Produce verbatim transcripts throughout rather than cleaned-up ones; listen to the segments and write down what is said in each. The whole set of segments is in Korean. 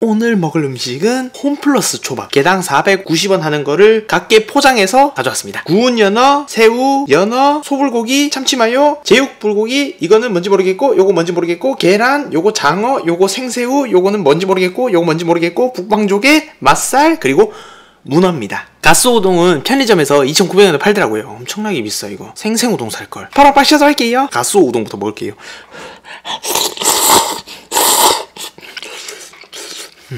오늘 먹을 음식은 홈플러스 초밥 개당 사백구십 원 하는 거를 각게 포장해서 가져왔습니다. 구운 연어, 새우, 연어, 소불고기, 참치마요, 제육불고기, 이거는 뭔지 모르겠고 요거 뭔지 모르겠고 계란, 요거 장어, 요거 생새우, 요거는 뭔지 모르겠고 요거 뭔지 모르겠고 북방조개, 맛살, 그리고 문어입니다. 가스우동은 편의점에서 이천구백 원에 팔더라고요. 엄청나게 비싸 이거. 생생우동 살걸. 바로 빠셔서 할게요. 가스우동부터 먹을게요. 음.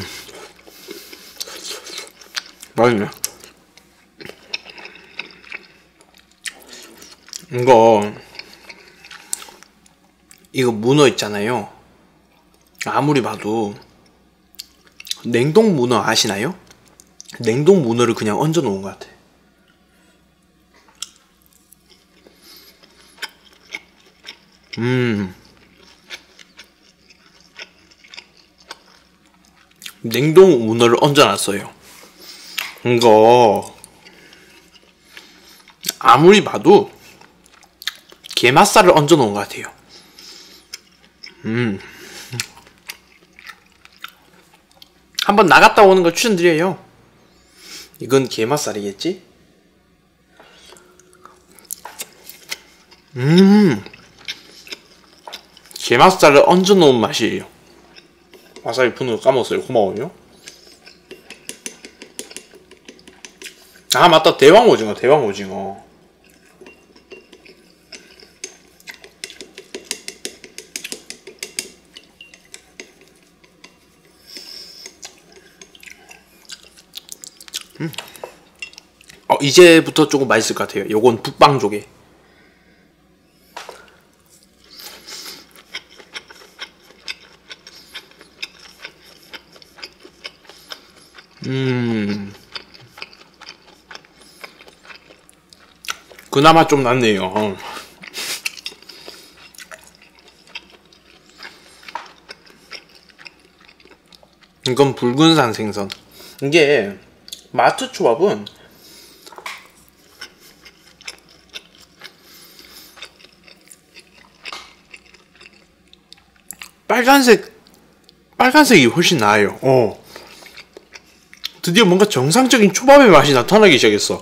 맛있네. 이거 이거 문어 있잖아요. 아무리 봐도 냉동 문어 아시나요? 냉동 문어를 그냥 얹어 놓은 것 같아. 음 냉동 문어를 얹어 놨어요. 이거 아무리 봐도 게맛살을 얹어 놓은 것 같아요. 음 한번 나갔다 오는 거 추천드려요. 이건 게맛살이겠지? 음 게맛살을 얹어 놓은 맛이에요. 와사비 푸는 거 까먹었어요. 고마워요. 아 맞다, 대왕 오징어 대왕 오징어. 음. 어 이제부터 조금 맛있을 것 같아요. 요건 북방조개. 음 그나마 좀 낫네요. 어. 이건 붉은산 생선. 이게 마트 초밥은 빨간색 빨간색이 훨씬 나아요. 어. 드디어 뭔가 정상적인 초밥의 맛이 나타나기 시작했어.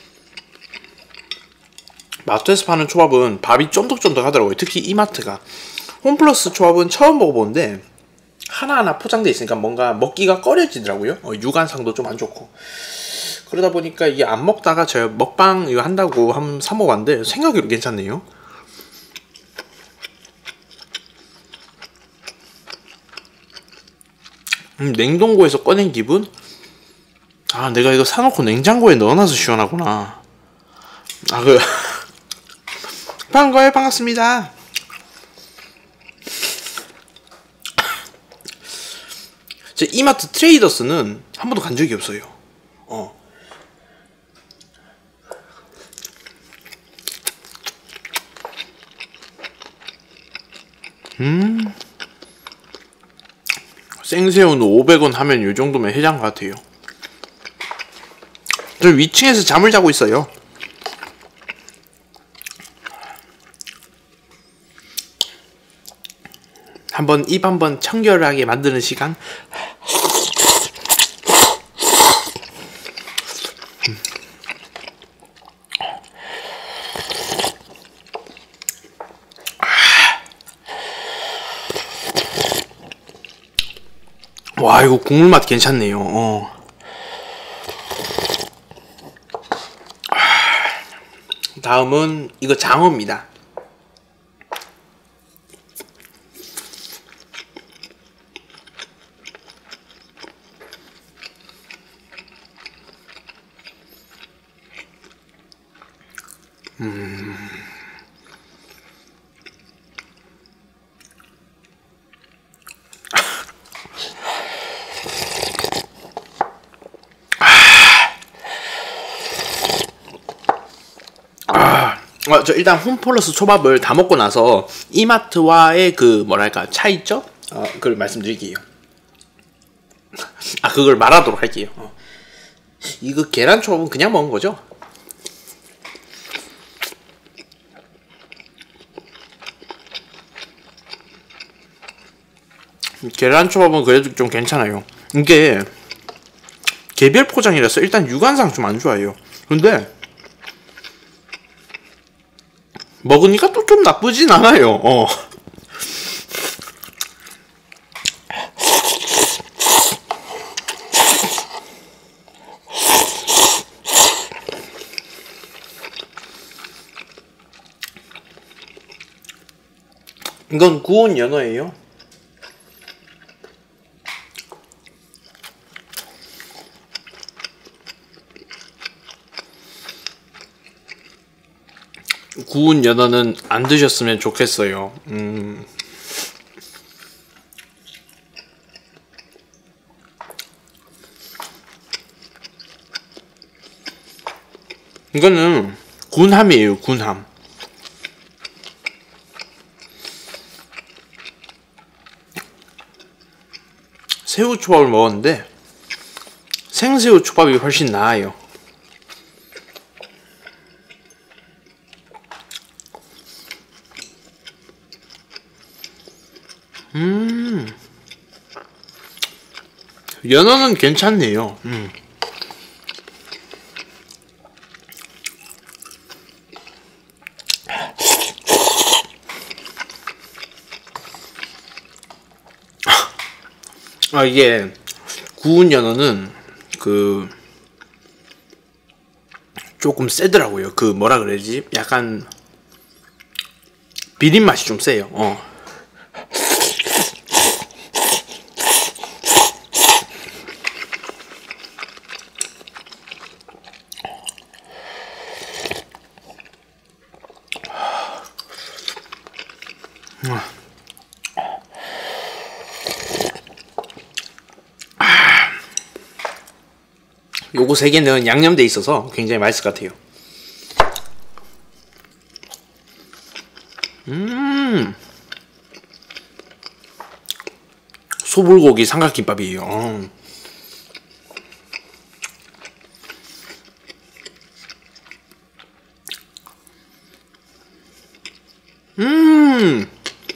마트에서 파는 초밥은 밥이 쫀득쫀득 하더라고요. 특히 이마트가. 홈플러스 초밥은 처음 먹어보는데 하나하나 포장돼 있으니까 뭔가 먹기가 꺼려지더라고요. 어, 육안상도 좀 안 좋고. 그러다 보니까 이게 안 먹다가 제가 먹방 이거 한다고 한번 사 먹어봤는데 생각외로 괜찮네요. 음, 냉동고에서 꺼낸 기분? 아 내가 이거 사놓고 냉장고에 넣어놔서 시원하구나. 아 그 반가워요. 반갑습니다. 제 이마트 트레이더스는 한 번도 간 적이 없어요. 어. 음. 생새우는 오백 원 하면 요 정도면 해장 같아요. 저 위층에서 잠을 자고 있어요. 한번 입 한번 청결하게 만드는 시간. 와 이거 국물 맛 괜찮네요. 어. 다음은 이거 장어입니다. 음. 어, 저 일단 홈플러스 초밥을 다 먹고 나서 이마트와의 그 뭐랄까 차이점? 어, 그걸 말씀드릴게요. 아 그걸 말하도록 할게요. 어. 이거 계란 초밥은 그냥 먹은 거죠? 계란 초밥은 그래도 좀 괜찮아요. 이게 개별 포장이라서 일단 육안상 좀 안 좋아요. 근데 먹으니까 또 좀 나쁘진 않아요. 어. 이건 구운 연어예요. 구운 연어는 안 드셨으면 좋겠어요. 음. 이거는 군함이에요, 군함. 새우 초밥을 먹었는데 생새우 초밥이 훨씬 나아요. 음, 연어는 괜찮네요. 음. 아, 이게 구운 연어는 그 조금 세더라고요. 그 뭐라 그래야지? 약간 비린 맛이 좀 세요. 어. 요거 세 개는 양념돼 있어서 굉장히 맛있을 것 같아요. 음, 소불고기 삼각김밥이에요. 어. 음,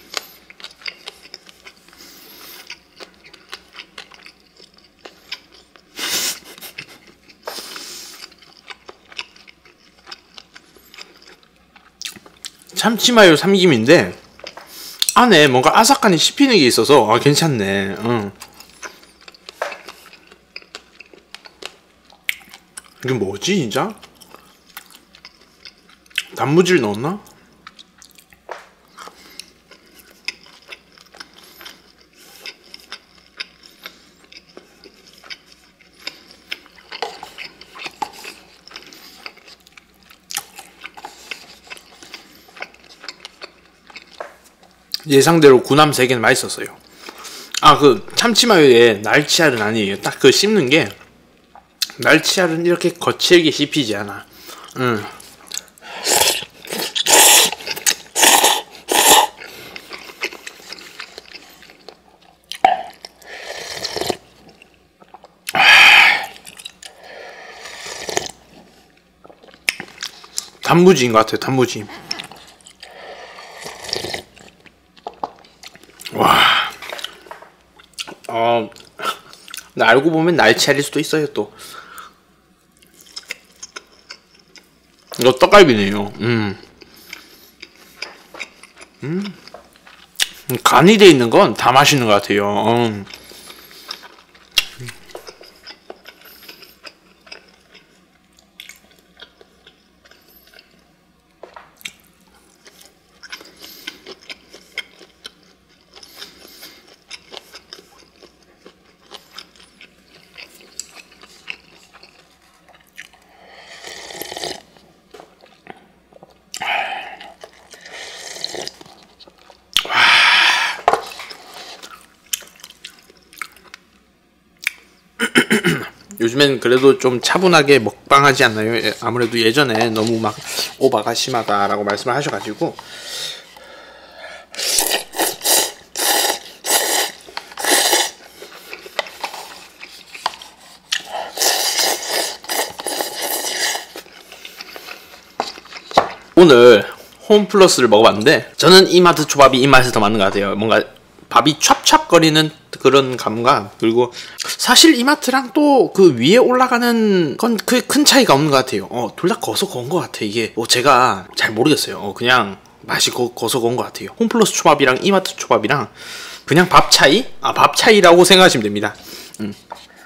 참치마요 삼김인데 안에 뭔가 아삭하니 씹히는 게 있어서 아, 괜찮네. 응. 이게 뭐지 진짜? 단무지를 넣었나? 예상대로 군함 세 개는 맛있었어요. 아, 그 참치마요에 날치알은 아니에요. 딱 그 씹는 게 날치알은 이렇게 거칠게 씹히지 않아. 응. 단무지인 것 같아요. 단무지. 와, 어, 나 알고 보면 날치알일 수도 있어요. 또 이거 떡갈비네요. 음, 음, 간이 돼 있는 건 다 맛있는 것 같아요. 음. 요즘엔 그래도 좀 차분하게 먹방하지 않나요? 예, 아무래도 예전에 너무 막 오바가 심하다라고 말씀을 하셔가지고. 오늘 홈플러스를 먹어봤는데 저는 이마트 초밥이 이 맛이 더 맞는 것 같아요. 뭔가 밥이 찹찹거리는 그런 감각, 그리고 사실 이마트랑 또 그 위에 올라가는 건 그 큰 차이가 없는 것 같아요. 어, 둘 다 거서 건 것 같아. 이게 어, 제가 잘 모르겠어요. 어, 그냥 맛이 거, 거서 건 것 같아요. 홈플러스 초밥이랑 이마트 초밥이랑 그냥 밥 차이? 아, 밥 차이라고 생각하시면 됩니다. 음.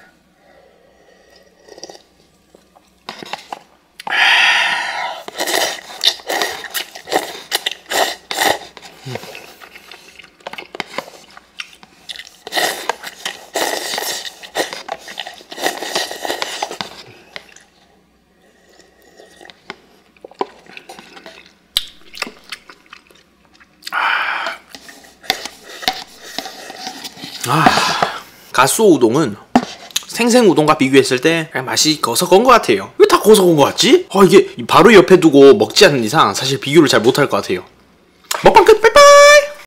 아, 가쏘 우동은 생생 우동과 비교했을 때 그냥 맛이 거서 건 것 같아요. 왜 다 거서 건 것 같지? 아, 이게 바로 옆에 두고 먹지 않는 이상 사실 비교를 잘 못할 것 같아요. 먹방 끝!